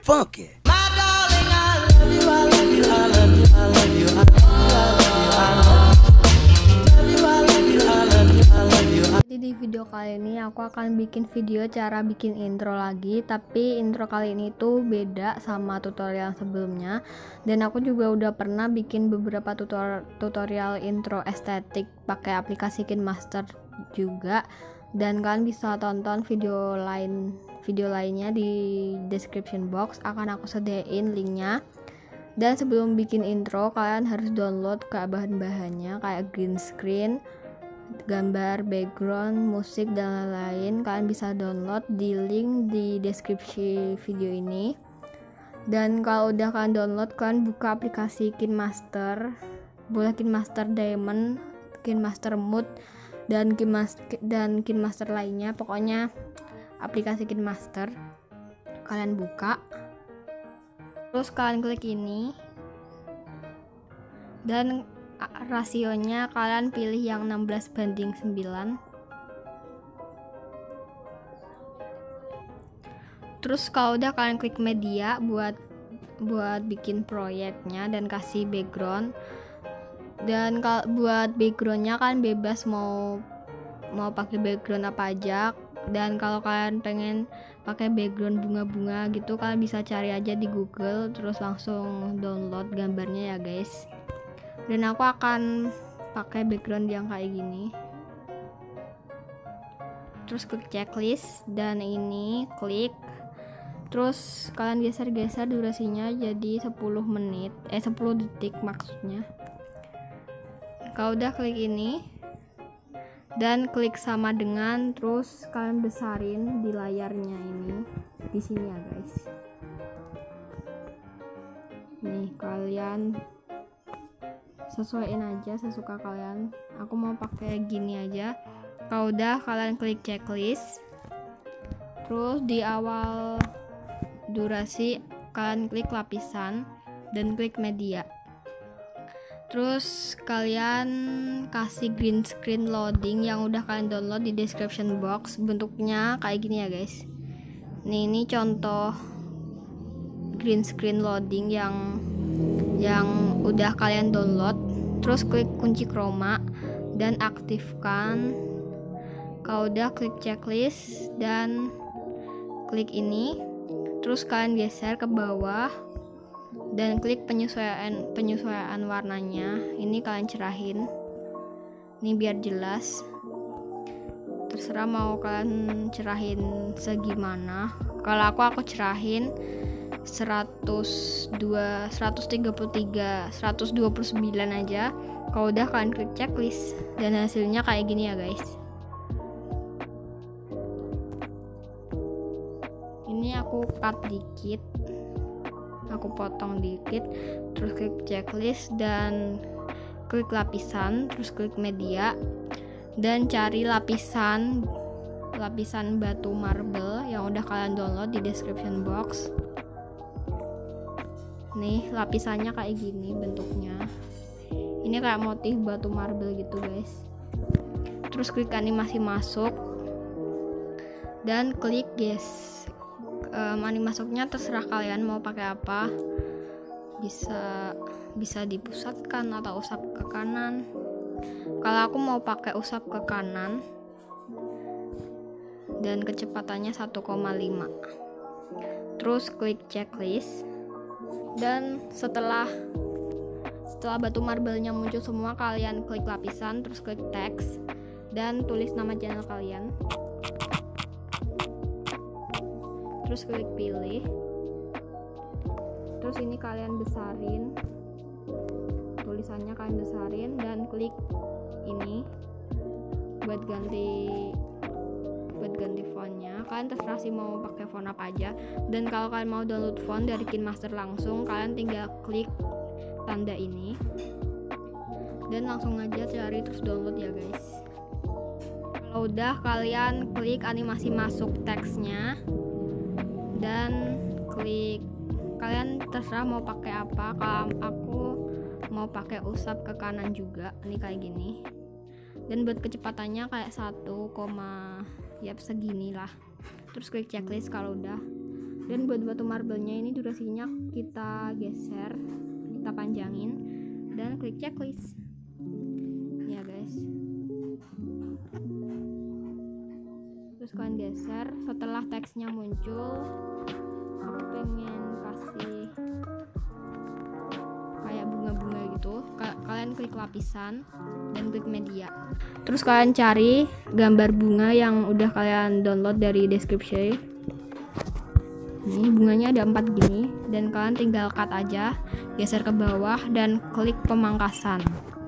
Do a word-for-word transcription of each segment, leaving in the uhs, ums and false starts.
funky. Jadi di video kali ini aku akan bikin video cara bikin intro lagi, tapi intro kali ini tuh beda sama tutorial sebelumnya. Dan aku juga udah pernah bikin beberapa tutor tutorial intro estetik pakai aplikasi KineMaster juga. Dan kalian bisa tonton video lain video lainnya di description box, akan aku sediain linknya. Dan sebelum bikin intro, kalian harus download ke bahan-bahannya kayak green screen, gambar, background, musik, dan lain-lain. Kalian bisa download di link di deskripsi video ini. Dan kalau udah kalian download, kalian buka aplikasi KineMaster, boleh KineMaster Diamond, KineMaster Mood, dan KineMaster dan KineMaster lainnya. Pokoknya aplikasi KineMaster kalian buka, terus kalian klik ini, dan rasionya kalian pilih yang enam belas banding sembilan. Terus kalau udah, kalian klik media buat buat bikin proyeknya dan kasih background. Dan kalau buat backgroundnya kan bebas mau mau pakai background apa aja. Dan kalau kalian pengen pakai background bunga-bunga gitu, kalian bisa cari aja di Google, terus langsung download gambarnya ya guys. Dan aku akan pakai background yang kayak gini. Terus klik checklist, dan ini klik, terus kalian geser-geser durasinya jadi sepuluh menit, eh sepuluh detik maksudnya. Kalau udah klik ini dan klik sama dengan, terus kalian besarin di layarnya ini di sini ya guys. Nih, kalian sesuaiin aja sesuka kalian. Aku mau pakai gini aja. Kalau udah, kalian klik checklist, terus di awal durasi kalian klik lapisan dan klik media. Terus kalian kasih green screen loading yang udah kalian download di description box. Bentuknya kayak gini ya guys. Nih, ini contoh green screen loading yang yang udah kalian download. Terus klik kunci chroma dan aktifkan. Kalau udah, klik checklist dan klik ini. Terus kalian geser ke bawah dan klik penyesuaian penyesuaian warnanya. Ini kalian cerahin. Ini biar jelas. Terserah mau kalian cerahin segimana. Kalau aku aku cerahin seratus dua, seratus tiga puluh tiga, seratus dua puluh sembilan aja. Kalau udah, kalian klik checklist dan hasilnya kayak gini ya guys. Ini aku cut dikit, aku potong dikit, terus klik checklist dan klik lapisan, terus klik media dan cari lapisan lapisan batu marble yang udah kalian download di description box. Nih, lapisannya kayak gini bentuknya. Ini kayak motif batu marble gitu guys. Terus klik animasi masuk dan klik yes. Um, animasi masuknya terserah kalian mau pakai apa. Bisa bisa dipusatkan atau usap ke kanan. Kalau aku mau pakai usap ke kanan dan kecepatannya satu koma lima. Terus klik checklist. Dan setelah setelah batu marble-nya muncul semua, kalian klik lapisan, terus klik teks dan tulis nama channel kalian. Terus klik pilih. Terus ini kalian besarin, tulisannya kalian besarin dan klik ini buat ganti buat ganti fontnya. Kalian terserah sih mau pakai font apa aja. Dan kalau kalian mau download font dari KineMaster langsung, kalian tinggal klik tanda ini dan langsung aja cari terus download ya guys. Kalau udah, kalian klik animasi masuk teksnya dan klik, kalian terserah mau pakai apa. Kalau aku mau pakai usap ke kanan juga, ini kayak gini. Dan buat kecepatannya kayak satu, ya segini lah. Terus klik checklist kalau udah. Dan buat batu marble-nya ini durasinya kita geser, kita panjangin, dan klik checklist ya guys. Terus kalian geser. Setelah teksnya muncul, aku pengen kasih kayak bunga-bunga gitu, kalian klik lapisan dan klik media. Terus kalian cari gambar bunga yang udah kalian download dari deskripsi. Ini bunganya ada empat gini, dan kalian tinggal cut aja, geser ke bawah dan klik pemangkasan.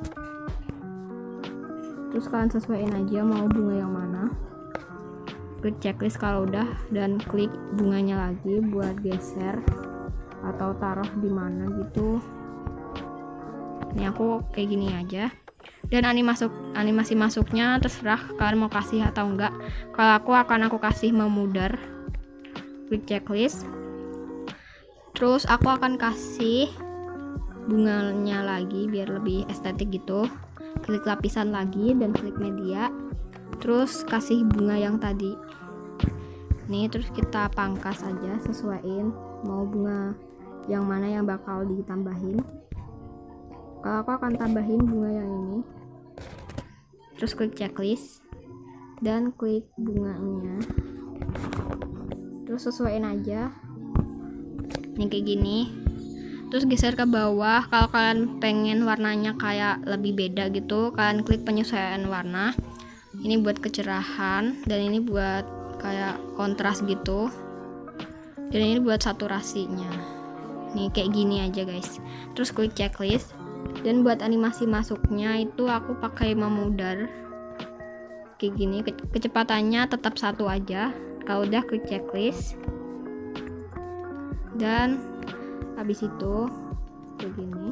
Terus kalian sesuaiin aja mau bunga yang mana. Klik checklist kalau udah, dan klik bunganya lagi buat geser atau taruh di mana gitu. Ini aku kayak gini aja. Dan animasi masuk animasi masuknya terserah kalian mau kasih atau enggak. Kalau aku akan aku kasih memudar. Klik checklist. Terus aku akan kasih bunganya lagi biar lebih estetik gitu. Klik lapisan lagi dan klik media. Terus kasih bunga yang tadi. Nih, terus kita pangkas aja, sesuaiin mau bunga yang mana yang bakal ditambahin. Kalau aku akan tambahin bunga yang ini. Terus klik checklist dan klik bunganya. Terus sesuaiin aja. Nih kayak gini. Terus geser ke bawah. Kalau kalian pengen warnanya kayak lebih beda gitu, kalian klik penyesuaian warna. Ini buat kecerahan dan ini buat kayak kontras gitu. Dan ini buat saturasinya. Nih kayak gini aja guys. Terus klik checklist. Dan buat animasi masuknya itu aku pakai memudar kayak gini. Ke kecepatannya tetap satu aja. Kalau udah klik checklist, dan habis itu kayak gini.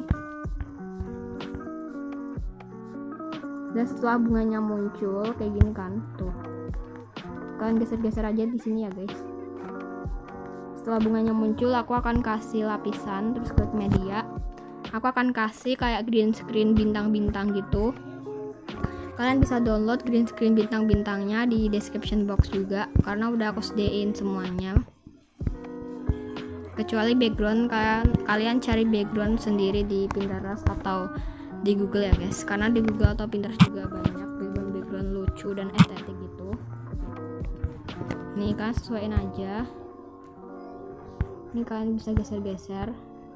Dan setelah bunganya muncul kayak gini kan, tuh kalian geser-geser aja di sini ya guys. Setelah bunganya muncul, aku akan kasih lapisan, terus klik media. Aku akan kasih kayak green screen bintang-bintang gitu. Kalian bisa download green screen bintang-bintangnya di description box juga, karena udah aku sediain semuanya. Kecuali background, kalian kalian cari background sendiri di Pinterest atau di Google ya guys, karena di Google atau Pinterest juga banyak background-background lucu dan estetik gitu. Nih kan sesuaiin aja. Ini kalian bisa geser-geser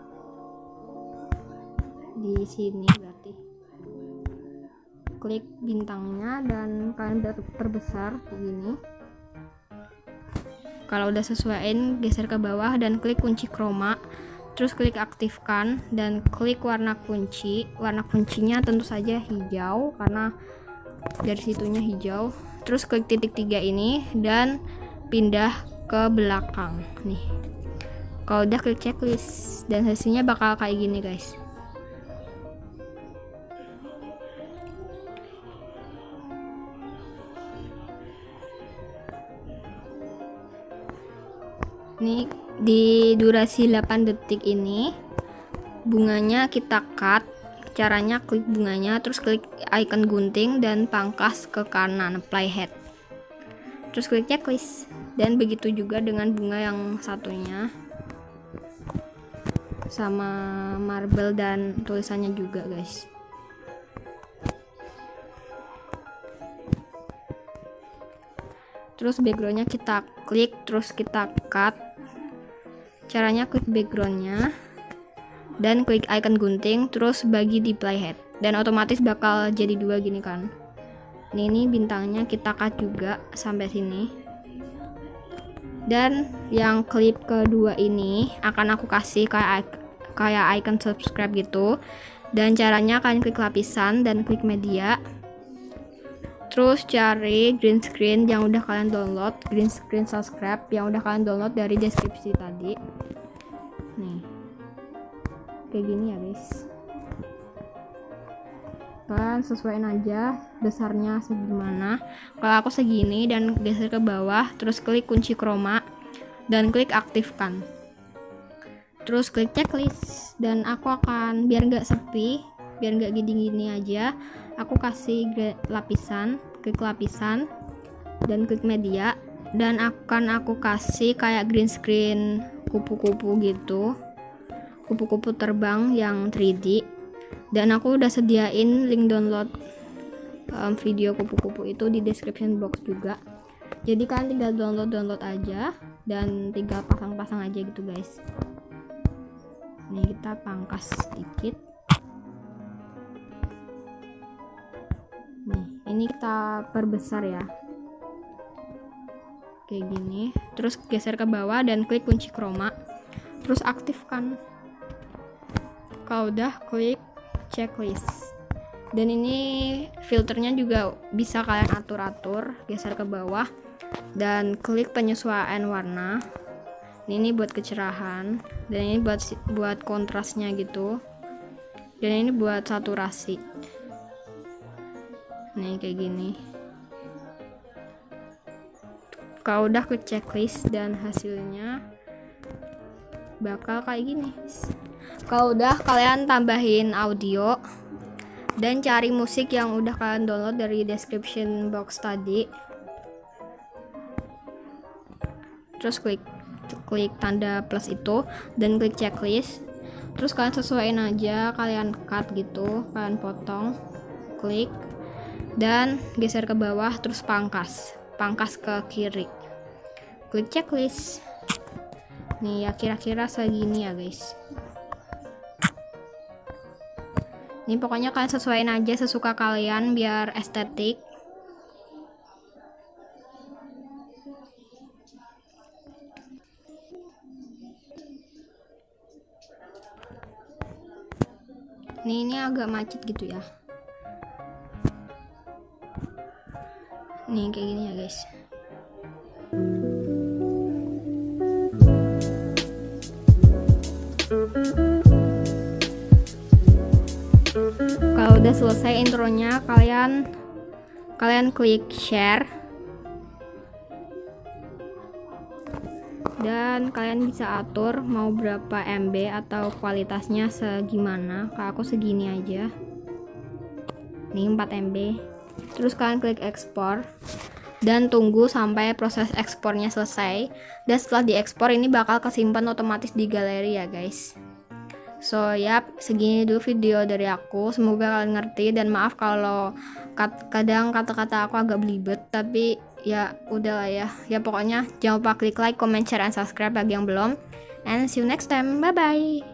di sini, berarti klik bintangnya dan kalian udah terbesar begini. Kalau udah sesuaiin, geser ke bawah dan klik kunci chroma. Terus klik aktifkan dan klik warna kunci. Warna kuncinya tentu saja hijau karena dari situnya hijau. Terus klik titik tiga ini dan pindah ke belakang nih. Kalau udah klik checklist dan hasilnya bakal kayak gini guys. Nih di durasi delapan detik ini bunganya kita cut. Caranya klik bunganya, terus klik icon gunting dan pangkas ke kanan, playhead. Terus klik checklist. Dan begitu juga dengan bunga yang satunya, sama marble dan tulisannya juga guys. Terus backgroundnya kita klik, terus kita cut. Caranya klik backgroundnya dan klik icon gunting, terus bagi di playhead, dan otomatis bakal jadi dua gini kan. Ini, ini bintangnya kita cut juga sampai sini. Dan yang klip kedua ini akan aku kasih kayak kayak icon subscribe gitu. Dan caranya kalian klik lapisan dan klik media. Terus cari green screen yang udah kalian download, green screen subscribe yang udah kalian download dari deskripsi tadi. Nih, kayak gini ya guys. Kalian sesuaiin aja besarnya segimana. Kalau aku segini, dan geser ke bawah, terus klik kunci chroma dan klik aktifkan. Terus klik checklist, dan aku akan biar nggak sepi, biar nggak gini-gini aja, aku kasih lapisan, klik lapisan dan klik media. dan akan aku kasih kayak green screen kupu-kupu gitu, kupu-kupu terbang yang tiga D. Dan aku udah sediain link download um, video kupu-kupu itu di description box juga, jadi kalian tinggal download download aja dan tinggal pasang-pasang aja gitu guys. Nih kita pangkas sedikit. Nih ini kita perbesar ya, kayak gini. Terus geser ke bawah dan klik kunci chroma, terus aktifkan. Kalau udah, klik checklist. Dan ini filternya juga bisa kalian atur-atur, geser ke bawah dan klik penyesuaian warna. Ini buat kecerahan, dan ini buat buat kontrasnya gitu, dan ini buat saturasi. Nih kayak gini. Kalau udah klik checklist dan hasilnya bakal kayak gini. Kalau udah, kalian tambahin audio dan cari musik yang udah kalian download dari description box tadi. Terus klik klik tanda plus itu dan klik checklist. Terus kalian sesuaiin aja, kalian cut gitu, kalian potong, klik dan geser ke bawah, terus pangkas pangkas ke kiri, klik checklist. Nih ya kira-kira segini ya guys. Ini pokoknya kalian sesuaiin aja sesuka kalian biar estetik. Nih ini agak macet gitu ya. Nih kayak gini ya guys. Kalau udah selesai intronya, kalian kalian klik share dan kalian bisa atur mau berapa M B atau kualitasnya segimana. Kalau aku segini aja, nih empat M B. Terus kalian klik ekspor dan tunggu sampai proses ekspornya selesai, dan setelah diekspor ini bakal kesimpan otomatis di galeri ya guys. So yap, segini dulu video dari aku, semoga kalian ngerti, dan maaf kalau kadang kata-kata aku agak belibet, tapi ya udahlah ya. Ya pokoknya jangan lupa klik like, comment, share, and subscribe bagi yang belum, and see you next time, bye bye.